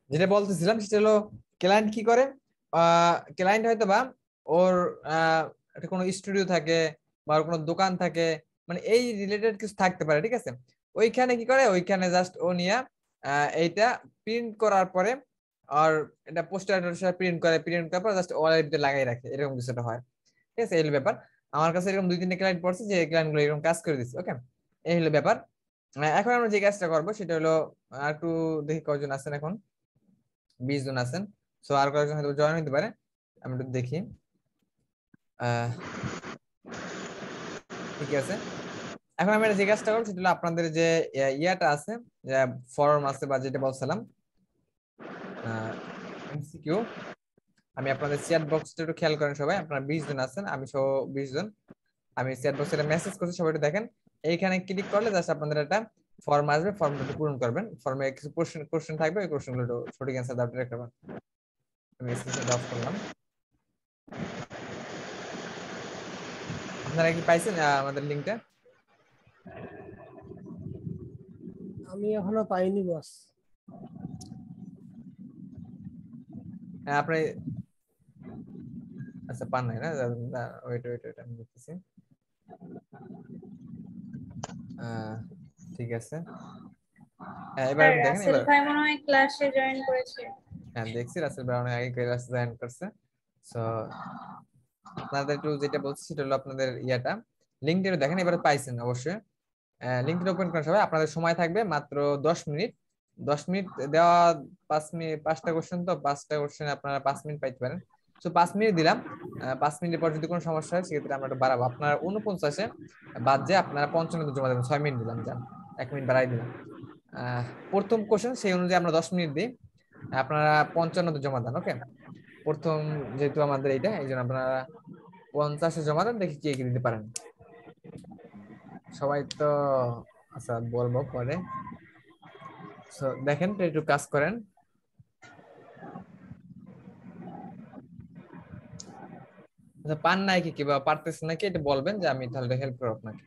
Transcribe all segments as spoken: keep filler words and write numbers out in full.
যেটা বলতেছিলাম সেটা হলো ক্লায়েন্ট কি করে, ক্লায়েন্ট হয়তো বা ওর আহ, একটা কোনো স্টুডিও থাকে বা ওর কোনো দোকান থাকে, মানে এই রিলেটেড কিছু থাকতে পারে, ঠিক আছে। ওইখানে কি করে, ওইখানে জাস্ট ও নিয়ে আহ, এইটা প্রিন্ট করার পরে আর এটা পোস্টার প্রিন্ট করে, প্রিন্ট করার পর জাস্ট ওয়ালের ভিতরে লাগাই রাখে, এরকম কিছুটা হয়, ঠিক আছে। এই হলো ব্যাপার। আমার কাছে এরকম দুই তিনটে ক্লায়েন্ট পড়ছে যে ক্লায়েন্ট গুলো এরকম কাজ করে দিচ্ছে, ওকে। এই হলো ব্যাপার। আহ, এখন আমরা যে কাজটা করবো সেটা হলো আহ, একটু দেখি কয়জন আছেন এখন। বিশ জন আছেন। সো আর কয়েকজন হয়তো জয়েন হতে পারে, আমি একটু দেখি। আহ ঠিক আছে। এখন আমি যে কাজটা করবো সেটা হলো আপনাদের যে আহ, ইয়াটা আছে, যে ফর্ম আছে বা যেটা বলছিলাম এমসিকিউ, আমি আপনাদের চ্যাট বক্সটা একটু খেয়াল করেন সবাই, আপনারা বিশ জন আছেন, আমি সহ বিশ জন। আমি চ্যাট বক্সে একটা মেসেজ করছি, সবাই একটু দেখেন। এইখানে ক্লিক করলে জাস্ট আপনাদের একটা ফর্ম আসবে, ফর্মটা একটু পূরণ করবেন। ফর্মে কিছু কোশ্চেন কোশ্চেন থাকবে, ওই কোশ্চেন গুলো সঠিক অ্যান্সার দাও একটা। আমি স্ক্রিনশট অফ করলাম। আপনারা কি পাইছেন আহ, আমাদের লিঙ্কটা? আমি এখনো পাইনি বস। হ্যাঁ আপনি, আচ্ছা পান নাই না, ওয়েট ওয়েট ওয়েট আমি দেখতেছি। আহ ঠিক আছে। হ্যাঁ এবার স্যার একটু দেখেন রাসেল এবার। ভাই মনে হয় ক্লাসে জয়েন করেছে। হ্যাঁ দেখছি রাসেল ব্রাউন আগে ক্লাস জয়েন করছে। সো আপনাদের একটু যেটা বলছি সেটা হলো আপনাদের ইয়াটা লিঙ্কটা একটু দেখেন, এবারে পাইছেন অবশ্যই। লিঙ্কটা ওপেন করার সময় আপনাদের সময় থাকবে মাত্র দশ মিনিট। দশ মিনিট দেওয়া, পাঁচ মিনিট, পাঁচটা কোশ্চেন, তো পাঁচটা কোশ্চেন আপনারা পাঁচ মিনিট পাইতে পারেন। তো পাঁচ মিনিট দিলাম। আহ, পাঁচ মিনিটের পর যদি কোনো সমস্যা হয় সেক্ষেত্রে আমরা একটু বাড়াবো। আপনারা উনপঞ্চাশে বাদ যে আপনারা পঞ্চান্ন জমা দেবেন, ছয় মিনিট দিলাম, যান এক মিনিট বাড়াই দিলাম। আহ প্রথম কোশ্চেন সেই অনুযায়ী আমরা দশ মিনিট দিই, আপনারা পঞ্চান্ন জমা দেন, ওকে। প্রথম যেহেতু আমাদের এইটা, এই জন্য আপনারা পঞ্চাশে জমা দেন, দেখি কে কি দিতে পারেন সবাই তো। আচ্ছা বলবো পরে। So, দেখেন তো একটু কাজ করেন। আচ্ছা পান নাই কি কিবা পারতেছেন নাকি এটা বলবেন, যে আমি তাহলে হেল্প করবো আপনাকে।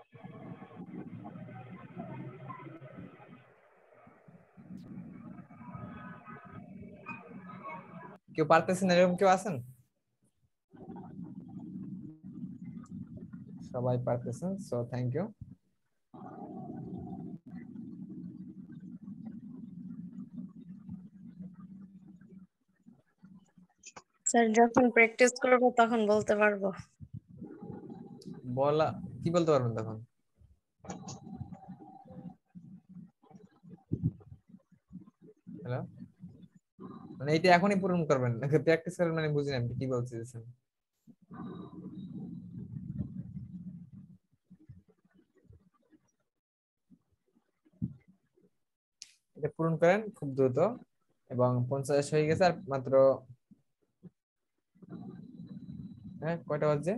কেউ পারতেছেন এরকম কেউ আছেন? সবাই পারতেছেন, সো থ্যাংক ইউ। স্যার যখন প্র্যাকটিস করব তখন বলতে পারবো। বলা, কি বলতে পারবেন তখন? হ্যালো, মানে এটা এখনই পূরণ করবেন নাকি প্র্যাকটিস করবেন, মানে বুঝি না আপনি কি বলতেছেন। এটা পূরণ করেন খুব দ্রুত, এবং পঞ্চাশ হয়ে গেছে আর মাত্র, হ্যাঁ কয়টা বাজছে?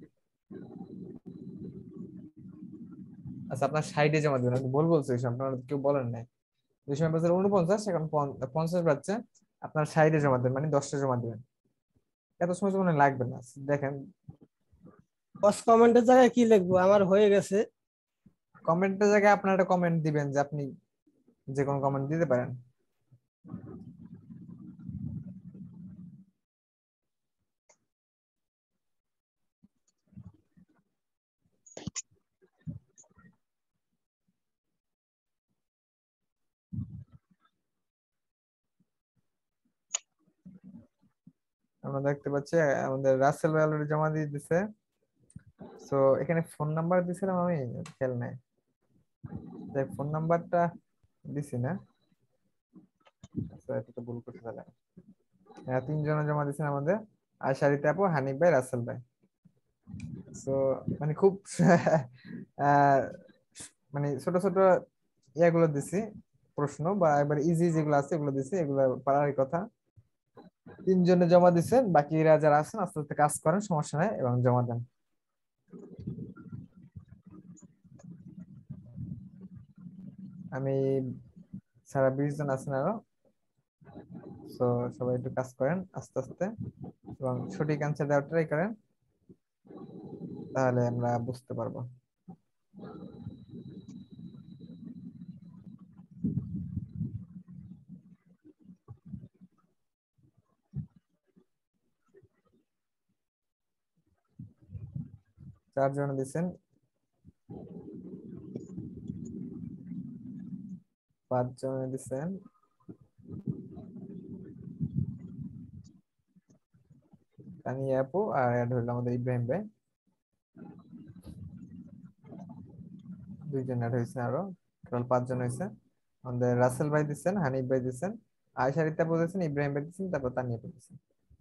আচ্ছা আপনার সাইডে জমা দেবেন, আমি ভুল বলছি, আপনার কেউ বলেন নাই। দুই সময় বাজে উনপঞ্চাশ, এখন পন- পঞ্চাশ বাজছে। আপনার সাইডে জমা দেবেন, মানে দশটা জমা দেবেন, এত সময় তো মনে হয় লাগবে না। দেখেন বস কমেন্টের জায়গায় কি লিখবো? আমার হয়ে গেছে। কমেন্টের জায়গায় আপনার একটা কমেন্ট দিবেন, যে আপনি যে কোনো কমেন্ট দিতে পারেন। আমরা দেখতে পাচ্ছি আমাদের রাসেল ভাই অলরেডি জমা দিয়ে দিছে। তো এখানে ফোন নাম্বার দিছিলাম আমি, খেয়াল নাই, দেখ ফোন নাম্বারটা দিছি না। আচ্ছা এটা তো ভুল করতে তাহলে। হ্যাঁ তিনজনে জমা দিয়েছেন আমাদের, আশারিত আপু, হানিফ ভাই, রাসেল ভাই। তো মানে খুব আহ, মানে ছোট ছোট ইয়াগুলো দিছি, প্রশ্ন বা একবার ইজি যেগুলো আছে এগুলো দিছি, এগুলো পারার কথা। তিনজনে জমা দিচ্ছেন, বাকিরা যারা আছেন আস্তে আস্তে কাজ করেন, সমস্যা নাই, এবং জমা দেন। আমি সারা বিশ জন আছেন আরো। তো সবাই একটু কাজ করেন আস্তে আস্তে, এবং সঠিক অ্যান্সার দেওয়ার ট্রাই করেন, তাহলে আমরা বুঝতে পারবো। চারজন দিচ্ছেন, পাঁচজন দিচ্ছেন, তানিয়া আপু আর অ্যাড হইলো আমাদের ইব্রাহিম ভাই, দুইজন অ্যাড হয়েছে, আরো টোটাল পাঁচজন হয়েছে। আমাদের রাসেল ভাই দিচ্ছেন, হানিফ ভাই দিচ্ছেন, আয়েশা রিতা বলেছেন, ইব্রাহিম ভাই দিচ্ছেন, তারপর তানিয়া আপু দিচ্ছেন।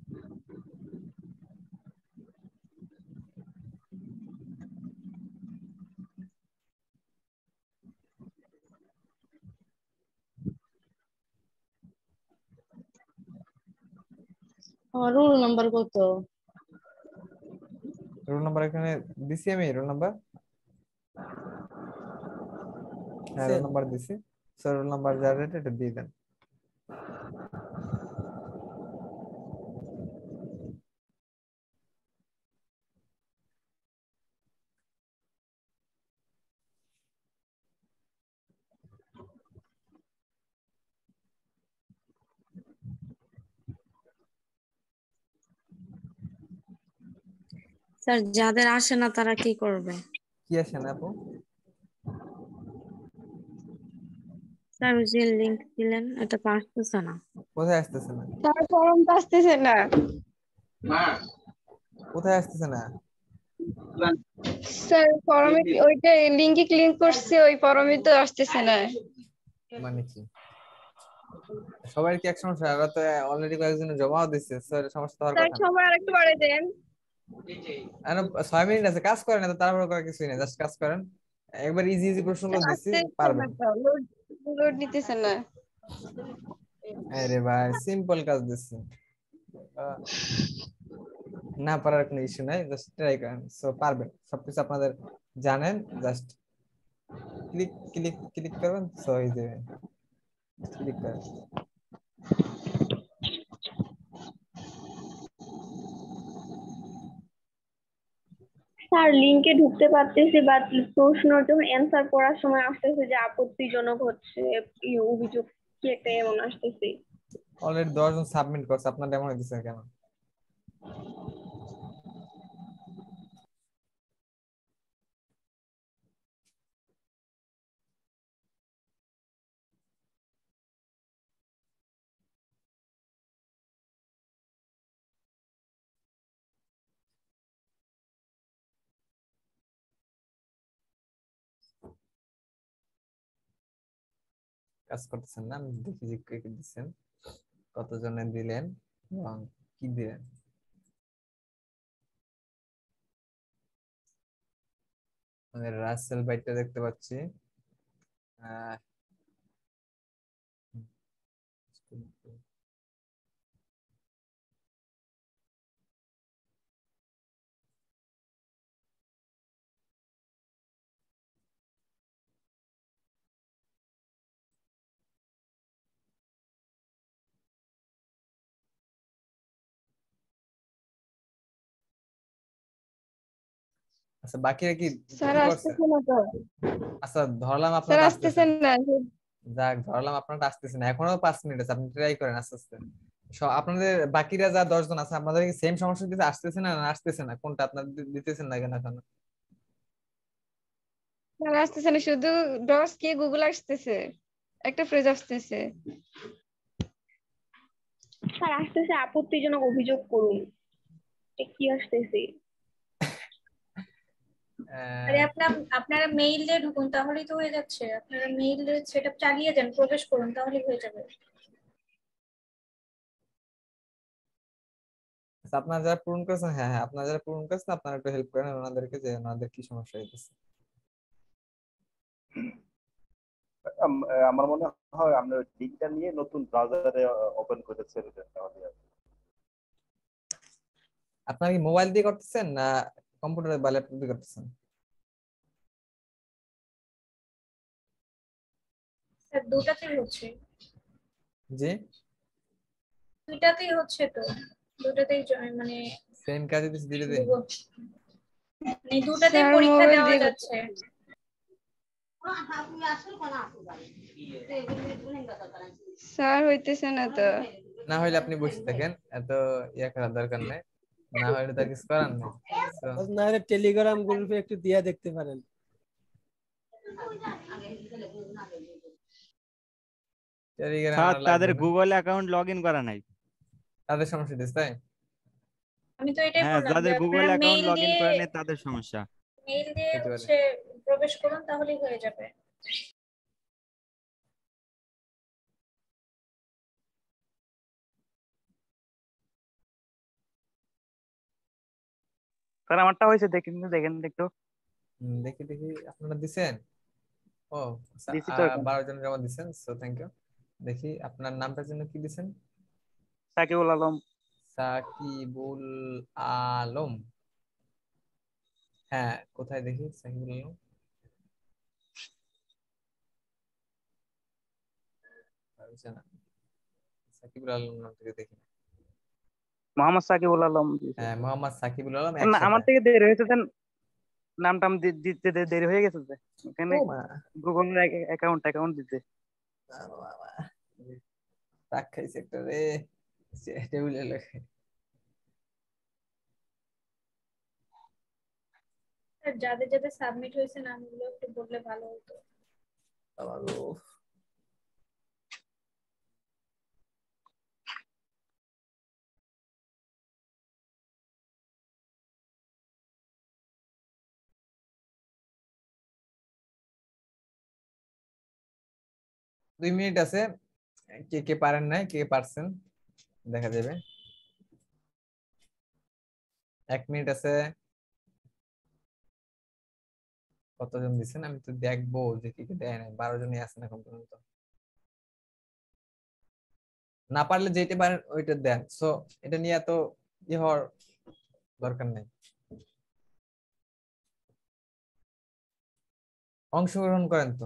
আমার রোল নাম্বার কত? রোল নাম্বার এখানে দিছি আমি, রোল নাম্বার, হ্যাঁ রোল নাম্বার দিছি। স্যার রোল নাম্বার যা রেট এটা দিয়ে দেন। স্যার যাদের আসে না তারা কি করবে? কি আসেন আপু? স্যার ওই যে লিংক দিলেন এটা তো আসতেছে না। কোথায় আসতেছে না? স্যার ফর্ম তো আসতেছে না। কোথায় আসতেছে না? স্যার ফর্মে ওইটা লিংকে ক্লিক করছি, ওই ফর্মে তো আসতেছে না। মানে কি সবাই কি এক সমস্যা? ওরা তো অলরেডি কয়েকজন জমাও দিচ্ছে, স্যার সমস্যা হওয়ার স্যার কথা না। সময় আরেকটু বাড়াই দেন। আর ছয় মিনিট আছে, কাজ করেন, এত তাড়াহুড়ো করার কিছুই নেই, জাস্ট কাজ করেন। একবার ইজি ইজি প্রশ্নগুলো দিচ্ছি, আসতেছে না পারবেন। তো, লোড লোড নিতেছে না। আরে ভাই সিম্পল কাজ দিচ্ছি, আহ, না পারার কোনো ইস্যু নাই, জাস্ট ট্রাই করেন, সো পারবেন। সবকিছু আপনাদের জানেন, জাস্ট ক্লিক ক্লিক ক্লিক করবেন, সো হয়ে যাবে। ক্লিক করেন। স্যার লিংকে ঢুকতে পারতেছি, বাট প্রশ্ন যখন অ্যান্সার করার সময় আসতেছে যে আপত্তিজনক হচ্ছে, ই অভিযোগ কি একটা এমন আসতেছে। অলরেডি দশ জন সাবমিট করছে, আপনার এমন হইতেছে কেন? কাজ করতেছেন না, আমি দেখি যে কে কে দিচ্ছেন, কতজনে দিলেন এবং কি দিলেন। আমাদের রাসেল ভাইটা দেখতে পাচ্ছি। আহ, আচ্ছা বাকিরা কি স্যার কি করছে? আসতেছে না তো। আচ্ছা ধরলাম স্যার আপনারা আসতেছে আসতেছেন, না। যাক ধরলাম আপনারা আসতেছেন, এখনো পাঁচ মিনিট আছে, আপনি ট্রাই করেন আস্তে আস্তে। স- আপনাদের বাকিরা যা দশ জন আছে, আপনাদের কি সেম সমস্যা দিতে আসতেছে না না আসতেছে না, কোনটা আপনার দি- দিতেছেন না কেন এখন? স্যার আসতেছে না, শুধু ডস কি গুগল আসতেছে, একটা ফ্রেজ আসতেছে। স্যার আসতেছে আপত্তিজনক অভিযোগ করুন, এ কি আসতেছে? আরে আহ, আপনার আপনারা মেইল দিয়ে ঢুকুন, তাহলেই তো হয়ে যাচ্ছে। আপনারা মেইল সেটআপ চালিয়ে যান, প্রবেশ করুন, তাহলেই হয়ে যাবে। আচ্ছা আপনারা যারা পূরণ করেছেন, হ্যাঁ হ্যাঁ আপনারা যারা পূরণ করেছেন, আপনারা একটু হেল্প করেন ওনাদেরকে, যে ওনাদের কি সমস্যা হইতেছে। আম- আহ, আমার মনে হয় আমরা লিঙ্কটা নিয়ে নতুন ব্রাউজারে ওপেন করে ছেড়ে দেন তাহলে আর কি। আপনারা কি মোবাইল দিয়ে করতেছেন না কম্পিউটার বা ল্যাপটপ দিয়ে করতেছেন? স্যার দুটাতেই হচ্ছে, জি দুটাতেই হচ্ছে তো, দুটাতেই জ- মানে সেম কাজে দিচ্ছি ধীরে ধীরে। মানে দুটাতেই স্যার পরীক্ষা মোবাইল দেওয়া দিয়ে করতে- যাচ্ছে। স্যার হইতেছে না তো। না হইলে আপনি বসে থাকেন, এত ইয়া করার দরকার নেই। না হলে তার কিছু করার নেই। So, না হলে টেলিগ্রাম গ্রুপে একটু দিয়া দেখতে পারেন। টেলিগ্রাম স্যার আর তাদের লাগবে না, গুগল অ্যাকাউন্ট লগ ইন করা নাই। তাদের সমস্যা দিস তাই। আমি তো এটাই হ্যাঁ, বললাম যে যাদের গুগল আপনারা অ্যাকাউন্ট মেইল লগ ইন দিয়ে করে নেই তাদের সমস্যা। মেইল দিয়ে হতে পারে। হচ্ছে প্রবেশ করুন তাহলেই হয়ে যাবে। স্যার আমারটা হয়েছে দেখেন দেখেন একটু। হুম, দেখি দেখি আপনারা দিছেন। ও আচ্ছা, দিছি তো আহ, এখন। বারো জন জমা দিছেন, সো থ্যাংক ইউ। দেখি আপনার নামটার জন্য কি দিছেন। সাকিবুল আলম। সাকিবুল আলম। হ্যাঁ, কোথায় দেখি সাকিবুল আলম। পারছে না। সাকিবুল আলম নাম থেকে দেখি। মোহাম্মদ সাকিবুল আলম দিয়েছে। হ্যাঁ, মোহাম্মদ সাকিবুল আলম না আমার একসাথে। থেকে দেরি হয়েছে দেন, নাম টাম দি- দিতে দে- দেরি হয়ে গেছে যে এখানে ও মা, গুগল অ্যাকাউন্ট অ্যাকাউন্ট দিতে। বাবা, টাক খাইছে একটা রে, টেবিলে লেখে। আর যাদের যাদের সাবমিট হয়েছে নামগুলো একটু বললে ভালো হতো। বাবা গো। দুই মিনিট আছে, কে কে পারেন নাই, কে কে পারছেন দেখা যাবে। এক মিনিট আছে। কতজন দিচ্ছেন আমি তো দেখবো যে কি কি দেয় নাই, বারো জনই আছেন এখন পর্যন্ত। না পারলে যেটা পারেন ওইটা দেন, সো এটা নিয়ে এত ই হওয়ার দরকার নেই। অংশগ্রহণ করেন তো।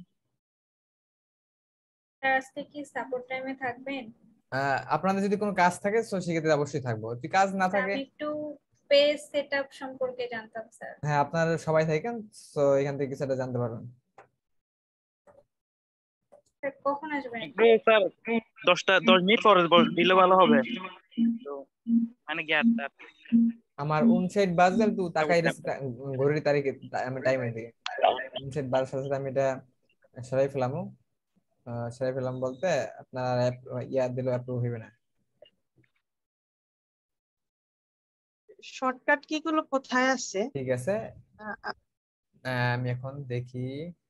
স্যার আজকে কি সাপোর্ট টাইমে থাকবেন? আহ, আপনাদের যদি কোনো কাজ থাকে তো সেক্ষেত্রে অবশ্যই থাকবো, যদি কাজ না স্যার, থাকে। আমি একটু পেজ সেটআপ সম্পর্কে জানতাম স্যার। হ্যাঁ, আপনারা সবাই থাকেন, তো এখান থেকে কিছুটা জানতে পারবেন। স্যার কখন আসবেন? একটু স্যার দশটা দশ মিনিট পরে বল- দিলে ভালো হবে তো, মানে কি আর তার আমার উনষাট বাজলে একটু তাকাই রয়েছে ঘড়ির তারিখে, আমি টাইমের দিকে উনষাট বাজার সাথে সাথে আমি এটা সরাই ফেলাম। সরাই ফেলাম বলতে আপনার ইয়া দিলেও অ্যাপ্রুভ হইবে না। শর্টকাট কি গুলো কোথায় আছে? ঠিক আছে, আহ, আহ, আহ, আমি এখন দেখি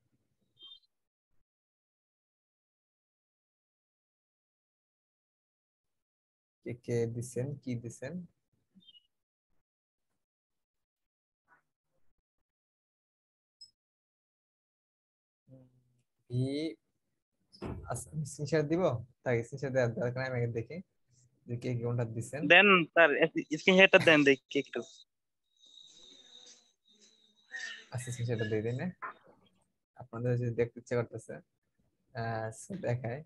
কে কে দিছেন কি দিছেন। ভি আচ্ছা, আমি স্ক্রিনশট দিব, তাই স্ক্রিনশট দেওয়ার দরকার নাই, আমি আগে দেখি যে কে কে কোনটা দিছেন। দেন স্যার স্ক্রিনশটটা দেন দেখি একটু। আচ্ছা, স্ক্রিনশটটা দিয়ে দিন, হ্যাঁ? আপনাদের যদি দেখতে ইচ্ছে করতেছে আহ so দেখায়।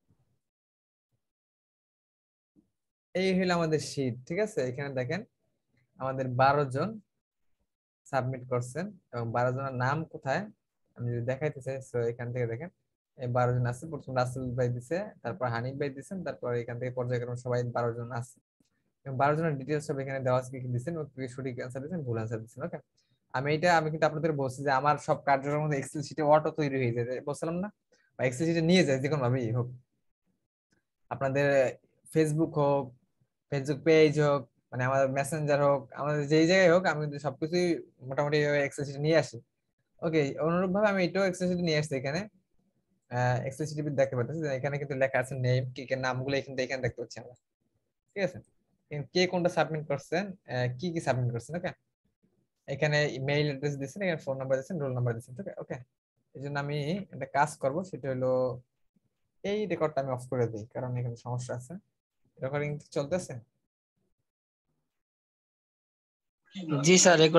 এই হলো আমাদের শীট, ঠিক আছে। এখানে দেখেন আমাদের বারো জন সাবমিট করছেন এবং বারো জনের নাম কোথায় আমি যদি দেখাইতে চাই, তো এখান থেকে দেখেন এই বারো জন আছে। প্রথম রাসেল ভাই দিছে, তারপর হানিফ ভাই দিছেন, তারপর এখান থেকে পর্যায়ক্রমে সবাই বারো জন আছে এবং বারো জনের ডিটেলস সব এখানে দেওয়া আছে, কি কি দিচ্ছেন, সঠিক অ্যান্সার দিচ্ছেন, ভুল অ্যান্সার দিচ্ছেন। ওকে, আমি এটা আমি কিন্তু আপনাদের বলছি যে আমার সব কার্যক্রমের মধ্যে এক্সেল শিটে অটো তৈরি হয়ে যায়, বলছিলাম না, বা এক্সেল শিটে নিয়ে যায় যে কোনো ভাবেই হোক, আপনাদের ফেসবুক হোক, ফেসবুক পেজ হোক, মানে আমাদের মেসেঞ্জার হোক, আমাদের যেই জায়গায় হোক, আমি কিন্তু সবকিছুই মোটামুটি এক্সেল শিটে নিয়ে আসি। ওকে, অনুরূপ ভাবে আমি এটাও এক্সেল শিটে নিয়ে আসছি। এখানে এক্সেল শিটে দেখতে পাচ্ছি যে এখানে কিন্তু লেখা আছে নেম, কি কি নামগুলো এখানে এখানে দেখতে পাচ্ছি আমরা, ঠিক আছে। এখানে কে কোনটা সাবমিট করছেন, আহ, কি কি সাবমিট করছেন। ওকে, এখানে মেইল অ্যাড্রেস দিচ্ছেন, এখানে ফোন নাম্বার দিচ্ছেন, রোল নাম্বার দিচ্ছেন। ওকে ওকে, এই জন্য আমি একটা কাজ করব, সেটা হলো এই রেকর্ডটা আমি অফ করে দিই, কারণ এখানে সমস্যা আছে। রেকর্ডিং চলতেছে। জি স্যার।